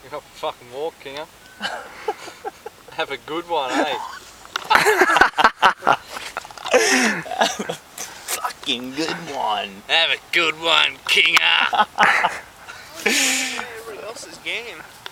You got fucking walk, Kinger. Have a good one, eh? Fucking good one. Have a good one, Kinger. Everybody else's game.